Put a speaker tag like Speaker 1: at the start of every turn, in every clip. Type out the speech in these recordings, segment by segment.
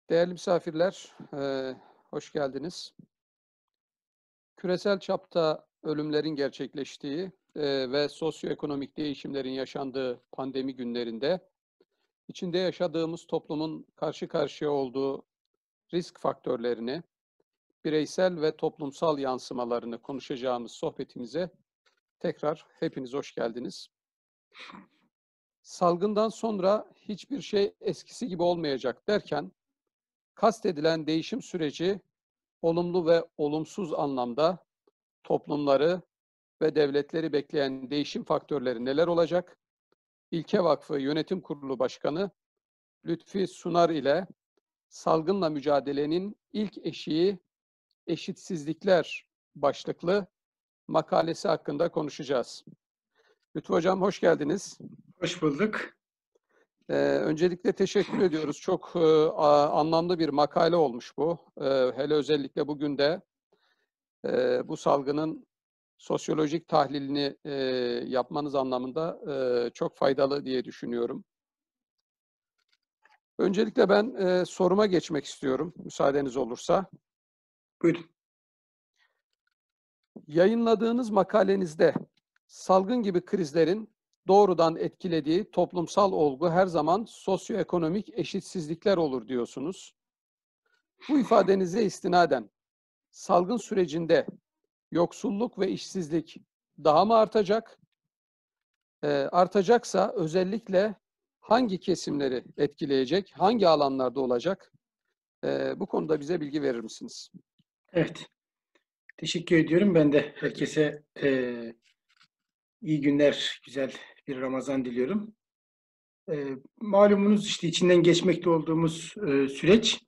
Speaker 1: Değerli misafirler, hoş geldiniz. Küresel çapta ölümlerin gerçekleştiği ve sosyoekonomik değişimlerin yaşandığı pandemi günlerinde içinde yaşadığımız toplumun karşı karşıya olduğu risk faktörlerini, bireysel ve toplumsal yansımalarını konuşacağımız sohbetimize tekrar hepiniz hoş geldiniz. Salgından sonra hiçbir şey eskisi gibi olmayacak derken, kastedilen değişim süreci olumlu ve olumsuz anlamda toplumları ve devletleri bekleyen değişim faktörleri neler olacak? İlke Vakfı Yönetim Kurulu Başkanı Lütfi Sunar ile salgınla mücadelenin ilk eşiği eşitsizlikler başlıklı makalesi hakkında konuşacağız. Lütfü Hocam hoş geldiniz.
Speaker 2: Hoş bulduk.
Speaker 1: Öncelikle teşekkür ediyoruz. Çok anlamlı bir makale olmuş bu. Hele özellikle bugün de bu salgının sosyolojik tahlilini yapmanız anlamında çok faydalı diye düşünüyorum. Öncelikle ben soruma geçmek istiyorum, müsaadeniz olursa.
Speaker 2: Buyurun.
Speaker 1: Yayınladığınız makalenizde salgın gibi krizlerin doğrudan etkilediği toplumsal olgu her zaman sosyoekonomik eşitsizlikler olur diyorsunuz. Bu ifadenize istinaden salgın sürecinde yoksulluk ve işsizlik daha mı artacak? Artacaksa özellikle hangi kesimleri etkileyecek, hangi alanlarda olacak? Bu konuda bize bilgi verir misiniz?
Speaker 2: Evet. Teşekkür ediyorum. Ben de herkese iyi günler, güzel bir Ramazan diliyorum. Malumunuz işte içinden geçmekte olduğumuz süreç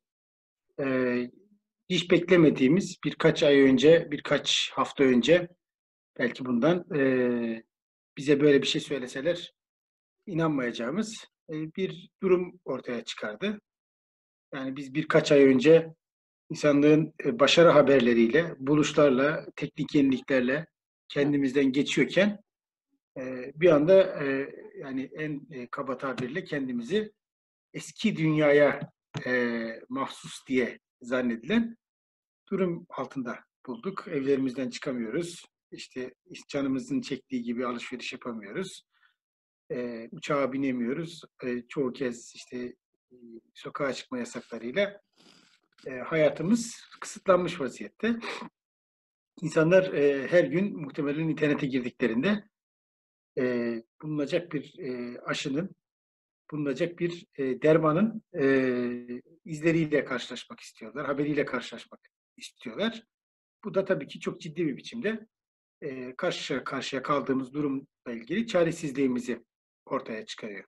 Speaker 2: hiç beklemediğimiz birkaç ay önce, birkaç hafta önce belki bundan bize böyle bir şey söyleseler inanmayacağımız bir durum ortaya çıkardı. Yani biz birkaç ay önce İnsanlığın başarı haberleriyle, buluşlarla, teknik yeniliklerle kendimizden geçiyorken bir anda yani en kaba tabirle kendimizi eski dünyaya mahsus diye zannedilen durum altında bulduk. Evlerimizden çıkamıyoruz. İşte canımızın çektiği gibi alışveriş yapamıyoruz. Uçağa binemiyoruz. Çoğu kez işte sokağa çıkma yasaklarıyla hayatımız kısıtlanmış vaziyette. İnsanlar her gün muhtemelen internete girdiklerinde bulunacak bir aşının, bulunacak bir dermanın izleriyle karşılaşmak istiyorlar, haberiyle karşılaşmak istiyorlar. Bu da tabii ki çok ciddi bir biçimde karşı karşıya kaldığımız durumla ilgili çaresizliğimizi ortaya çıkarıyor.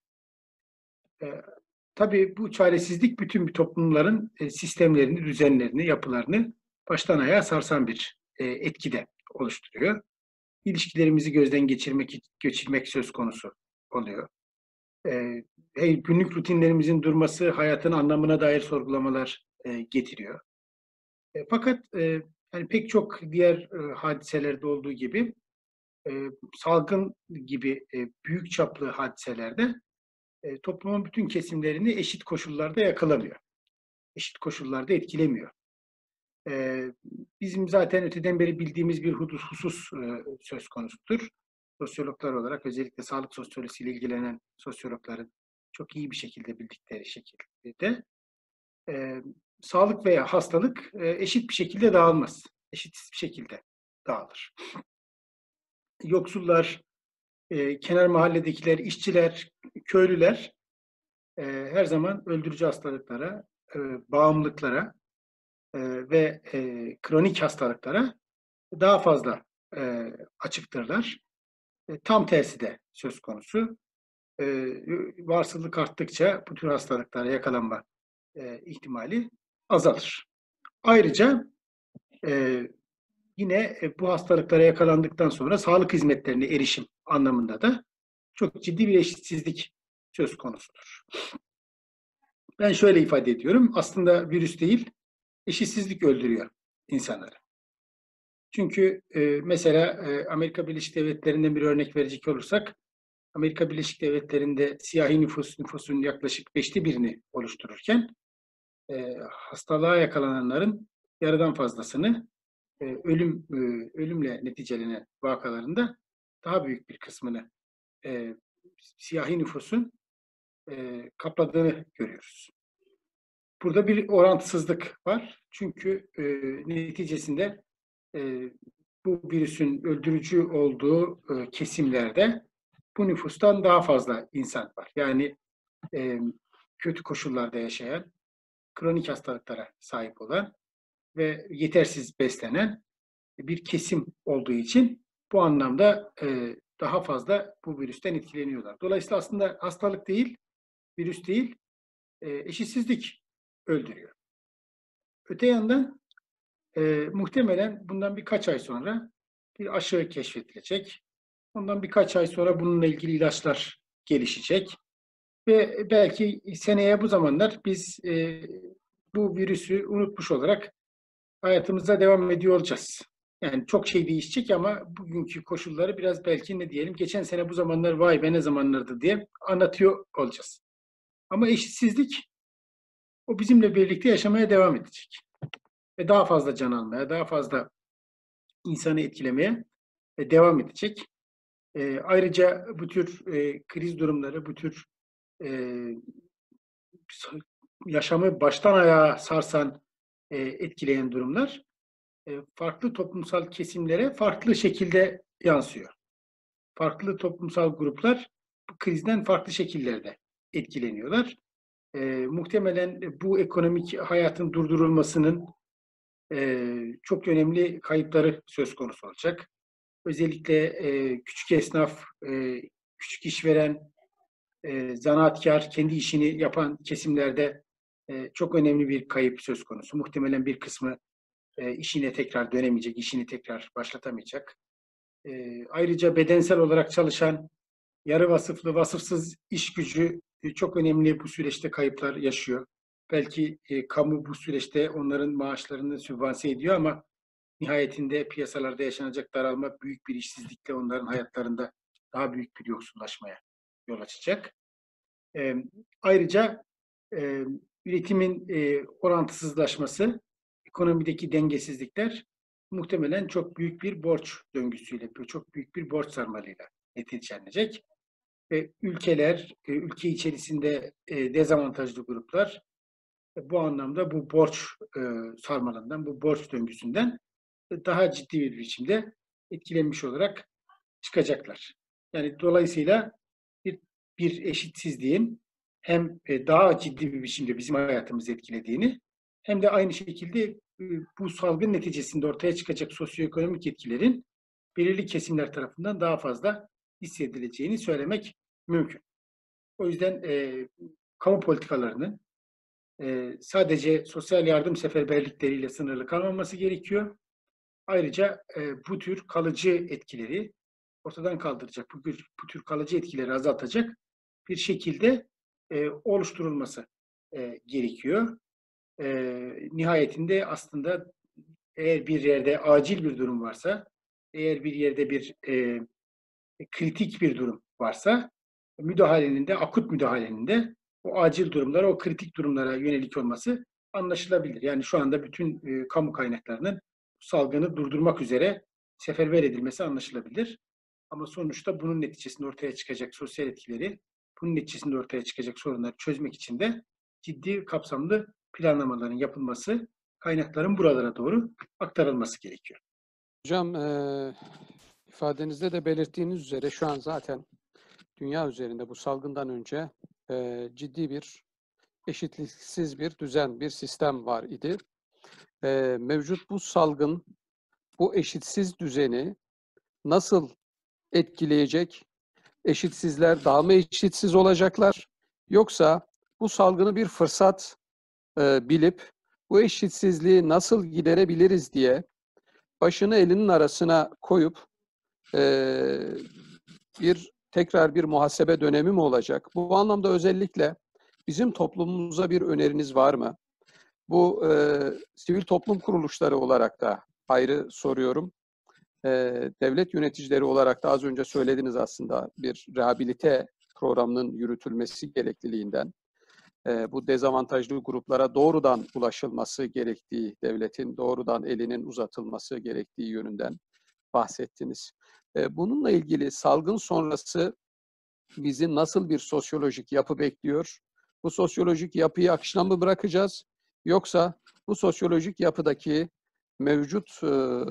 Speaker 2: Tabii bu çaresizlik bütün bir toplumların sistemlerini, düzenlerini, yapılarını baştan ayağa sarsan bir etkide oluşturuyor. İlişkilerimizi gözden geçirmek söz konusu oluyor. Günlük rutinlerimizin durması hayatın anlamına dair sorgulamalar getiriyor. Fakat yani pek çok diğer hadiselerde olduğu gibi salgın gibi büyük çaplı hadiselerde toplumun bütün kesimlerini eşit koşullarda yakalamıyor. Eşit koşullarda etkilemiyor. Bizim zaten öteden beri bildiğimiz bir husus söz konusudur. Sosyologlar olarak özellikle sağlık sosyolojisiyle ilgilenen sosyologların çok iyi bir şekilde bildikleri şekilde sağlık veya hastalık eşit bir şekilde dağılmaz. Eşitsiz bir şekilde dağılır. Yoksullar, kenar mahalledekiler, işçiler, köylüler her zaman öldürücü hastalıklara, bağımlılıklara ve kronik hastalıklara daha fazla açıktırlar. Tam tersi de söz konusu. Varsılık arttıkça bu tür hastalıklara yakalanma ihtimali azalır. Ayrıca yine bu hastalıklara yakalandıktan sonra sağlık hizmetlerine erişim anlamında da çok ciddi bir eşitsizlik söz konusudur. Ben şöyle ifade ediyorum. Aslında virüs değil, eşitsizlik öldürüyor insanları. Çünkü mesela Amerika Birleşik Devletleri'nden bir örnek verecek olursak, Amerika Birleşik Devletleri'nde siyahi nüfusun yaklaşık 1/5'ini oluştururken, hastalığa yakalananların yarıdan fazlasını ölümle neticelenen vakalarında daha büyük bir kısmını siyahi nüfusun kapladığını görüyoruz. Burada bir orantısızlık var. Çünkü neticesinde bu virüsün öldürücü olduğu kesimlerde bu nüfustan daha fazla insan var. Yani kötü koşullarda yaşayan, kronik hastalıklara sahip olan ve yetersiz beslenen bir kesim olduğu için bu anlamda daha fazla bu virüsten etkileniyorlar. Dolayısıyla aslında hastalık değil, virüs değil, eşitsizlik öldürüyor. Öte yandan muhtemelen bundan birkaç ay sonra bir aşı keşfedilecek. Ondan birkaç ay sonra bununla ilgili ilaçlar gelişecek. Ve belki seneye bu zamanlar biz bu virüsü unutmuş olarak hayatımıza devam ediyor olacağız. Yani çok şey değişecek ama bugünkü koşulları biraz belki ne diyelim, geçen sene bu zamanlar vay be ne zamanlardı diye anlatıyor olacağız. Ama eşitsizlik o bizimle birlikte yaşamaya devam edecek. Ve daha fazla can almaya, daha fazla insanı etkilemeye devam edecek. Ayrıca bu tür kriz durumları, bu tür yaşamı baştan ayağa sarsan, etkileyen durumlar farklı toplumsal kesimlere farklı şekilde yansıyor. Farklı toplumsal gruplar bu krizden farklı şekillerde etkileniyorlar. Muhtemelen bu ekonomik hayatın durdurulmasının çok önemli kayıpları söz konusu olacak. Özellikle küçük esnaf, küçük işveren, zanaatkar, kendi işini yapan kesimlerde çok önemli bir kayıp söz konusu. Muhtemelen bir kısmı işine tekrar dönemeyecek, işini tekrar başlatamayacak. Ayrıca bedensel olarak çalışan yarı vasıflı, vasıfsız iş gücü çok önemli bu süreçte kayıplar yaşıyor. Belki kamu bu süreçte onların maaşlarını sübvanse ediyor ama nihayetinde piyasalarda yaşanacak daralma büyük bir işsizlikle onların hayatlarında daha büyük bir yoksullaşmaya yol açacak. Ayrıca üretimin orantısızlaşması, ekonomideki dengesizlikler muhtemelen çok büyük bir borç döngüsüyle, çok büyük bir borç sarmalıyla neticelenecek. Ve ülkeler, ülke içerisinde dezavantajlı gruplar bu anlamda bu borç sarmalından, bu borç döngüsünden daha ciddi bir biçimde etkilenmiş olarak çıkacaklar. Yani dolayısıyla bir eşitsizliğin hem daha ciddi bir biçimde bizim hayatımızı etkilediğini hem de aynı şekilde bu salgın neticesinde ortaya çıkacak sosyoekonomik etkilerin belirli kesimler tarafından daha fazla hissedileceğini söylemek mümkün. O yüzden kamu politikalarının sadece sosyal yardım seferberlikleriyle sınırlı kalmaması gerekiyor. Ayrıca bu tür kalıcı etkileri ortadan kaldıracak, bu tür kalıcı etkileri azaltacak bir şekilde oluşturulması gerekiyor. Nihayetinde aslında eğer bir yerde acil bir durum varsa, eğer bir yerde bir kritik bir durum varsa, müdahalenin de, akut müdahalenin de o acil durumlara, o kritik durumlara yönelik olması anlaşılabilir. Yani şu anda bütün kamu kaynaklarının salgını durdurmak üzere seferber edilmesi anlaşılabilir. Ama sonuçta bunun neticesinde ortaya çıkacak sosyal etkileri, bunun neticesinde ortaya çıkacak sorunları çözmek için de ciddi, kapsamlı planlamaların yapılması, kaynakların buralara doğru aktarılması gerekiyor.
Speaker 1: Hocam, ifadenizde de belirttiğiniz üzere şu an zaten dünya üzerinde bu salgından önce ciddi bir eşitliksiz bir düzen, bir sistem var idi. Mevcut bu salgın, bu eşitsiz düzeni nasıl etkileyecek? Eşitsizler daha mı eşitsiz olacaklar? Yoksa bu salgını bir fırsat bilip bu eşitsizliği nasıl giderebiliriz diye başını elinin arasına koyup tekrar bir muhasebe dönemi mi olacak? Bu anlamda özellikle bizim toplumumuza bir öneriniz var mı? Bu sivil toplum kuruluşları olarak da ayrı soruyorum. Devlet yöneticileri olarak da az önce söylediniz aslında bir rehabilite programının yürütülmesi gerekliliğinden. bu dezavantajlı gruplara doğrudan ulaşılması gerektiği, devletin doğrudan elinin uzatılması gerektiği yönünden bahsettiniz. Bununla ilgili salgın sonrası bizi nasıl bir sosyolojik yapı bekliyor? Bu sosyolojik yapıyı akışına mı bırakacağız? Yoksa bu sosyolojik yapıdaki mevcut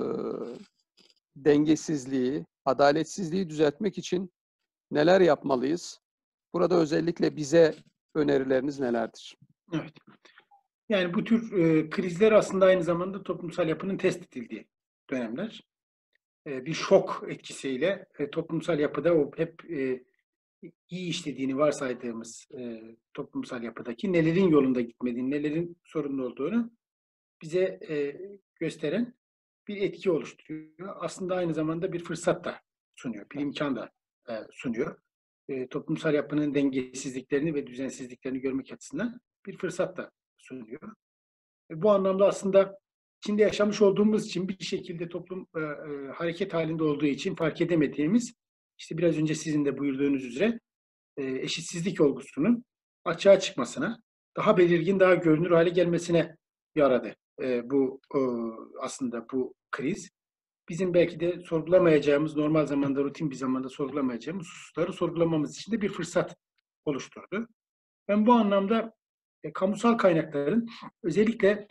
Speaker 1: dengesizliği, adaletsizliği düzeltmek için neler yapmalıyız? Burada özellikle bize önerileriniz nelerdir?
Speaker 2: Evet. Yani bu tür krizler aslında aynı zamanda toplumsal yapının test edildiği dönemler. Bir şok etkisiyle toplumsal yapıda o hep iyi işlediğini varsaydığımız toplumsal yapıdaki nelerin yolunda gitmediğini, nelerin sorunlu olduğunu bize gösteren bir etki oluşturuyor. Aslında aynı zamanda bir fırsat da sunuyor, bir imkan da sunuyor. Toplumsal yapının dengesizliklerini ve düzensizliklerini görmek açısından bir fırsat da sunuyor. Bu anlamda aslında içinde yaşamış olduğumuz için bir şekilde toplum hareket halinde olduğu için fark edemediğimiz, işte biraz önce sizin de buyurduğunuz üzere eşitsizlik olgusunun açığa çıkmasına, daha belirgin, daha görünür hale gelmesine yaradı. Bu aslında bu kriz. Bizim belki de sorgulamayacağımız, normal zamanda, rutin bir zamanda sorgulamayacağımız hususları sorgulamamız için de bir fırsat oluşturdu. Ben bu anlamda kamusal kaynakların özellikle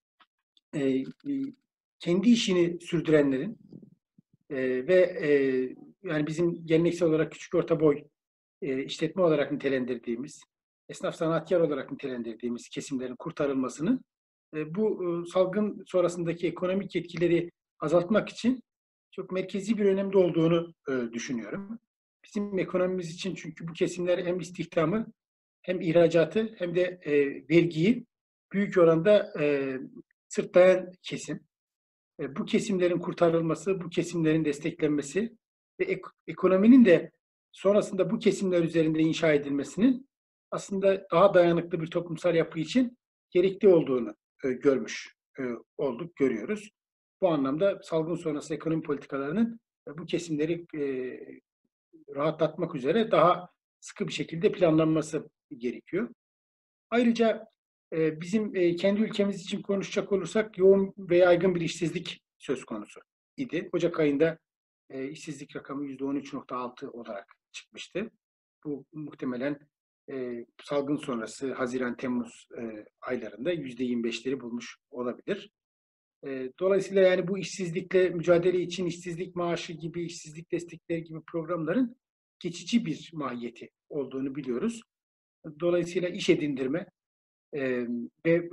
Speaker 2: kendi işini sürdürenlerin ve yani bizim geleneksel olarak küçük orta boy işletme olarak nitelendirdiğimiz, esnaf sanatkar olarak nitelendirdiğimiz kesimlerin kurtarılmasını bu salgın sonrasındaki ekonomik etkileri azaltmak için çok merkezi bir önemde olduğunu düşünüyorum. Bizim ekonomimiz için çünkü bu kesimler hem istihdamı hem ihracatı hem de vergiyi büyük oranda sırtlayan kesim. Bu kesimlerin kurtarılması, bu kesimlerin desteklenmesi ve ekonominin de sonrasında bu kesimler üzerinde inşa edilmesinin aslında daha dayanıklı bir toplumsal yapı için gerekli olduğunu görmüş olduk, görüyoruz. Bu anlamda salgın sonrası ekonomi politikalarının bu kesimleri rahatlatmak üzere daha sıkı bir şekilde planlanması gerekiyor. Ayrıca bizim kendi ülkemiz için konuşacak olursak yoğun ve yaygın bir işsizlik söz konusu idi. Ocak ayında işsizlik rakamı %13,6 olarak çıkmıştı. Bu muhtemelen salgın sonrası Haziran-Temmuz aylarında %25'leri bulmuş olabilir. Dolayısıyla yani bu işsizlikle mücadele için işsizlik maaşı gibi, işsizlik destekleri gibi programların geçici bir mahiyeti olduğunu biliyoruz. Dolayısıyla iş edindirme ve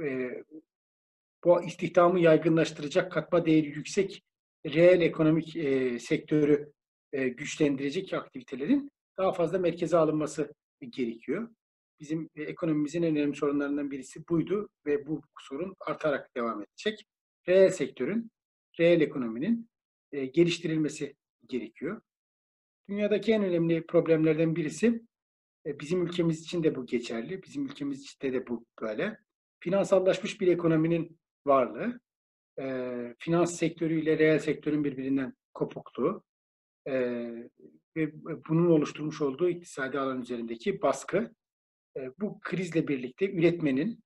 Speaker 2: bu istihdamı yaygınlaştıracak, katma değeri yüksek reel ekonomik sektörü güçlendirecek aktivitelerin daha fazla merkeze alınması gerekiyor. Bizim ekonomimizin en önemli sorunlarından birisi buydu ve bu sorun artarak devam edecek. Reel sektörün, reel ekonominin geliştirilmesi gerekiyor. Dünyadaki en önemli problemlerden birisi, bizim ülkemiz için de bu geçerli, bizim ülkemiz için de bu böyle. Finansallaşmış bir ekonominin varlığı, finans sektörüyle reel sektörün birbirinden kopukluğu ve bunun oluşturmuş olduğu iktisadi alan üzerindeki baskı, bu krizle birlikte üretmenin,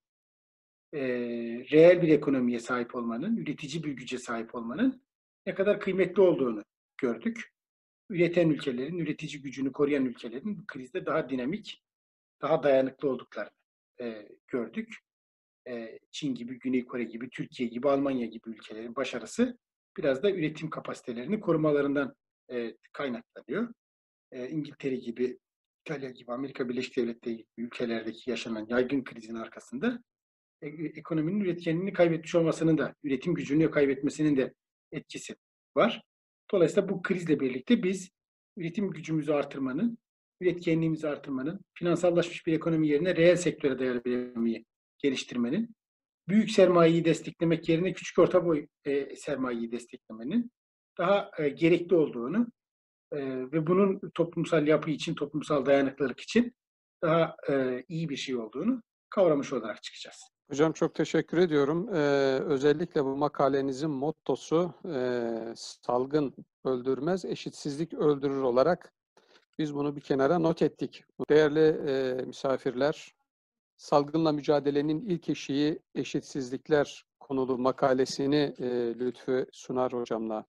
Speaker 2: reel bir ekonomiye sahip olmanın, üretici bir güce sahip olmanın ne kadar kıymetli olduğunu gördük. Üreten ülkelerin, üretici gücünü koruyan ülkelerin bu krizde daha dinamik, daha dayanıklı olduklarını gördük. Çin gibi, Güney Kore gibi, Türkiye gibi, Almanya gibi ülkelerin başarısı biraz da üretim kapasitelerini korumalarından kaynaklanıyor. İngiltere gibi, İtalya gibi, Amerika Birleşik Devletleri gibi ülkelerdeki yaşanan yaygın krizin arkasında ekonominin üretkenliğini kaybetmiş olmasının da, üretim gücünü kaybetmesinin de etkisi var. Dolayısıyla bu krizle birlikte biz üretim gücümüzü artırmanın, üretkenliğimizi artırmanın, finansallaşmış bir ekonomi yerine reel sektöre dayalı bir ekonomiyi geliştirmenin, büyük sermayeyi desteklemek yerine küçük orta boy sermayeyi desteklemenin daha gerekli olduğunu ve bunun toplumsal yapı için, toplumsal dayanıklılık için daha iyi bir şey olduğunu kavramış olarak çıkacağız.
Speaker 1: Hocam çok teşekkür ediyorum. Özellikle bu makalenizin mottosu salgın öldürmez, eşitsizlik öldürür olarak biz bunu bir kenara not ettik. Değerli misafirler, Salgınla mücadelenin ilk eşiği eşitsizlikler konulu makalesini Lütfü Sunar hocamla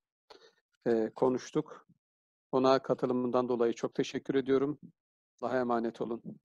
Speaker 1: konuştuk. Ona katılımından dolayı çok teşekkür ediyorum. Allah'a emanet olun.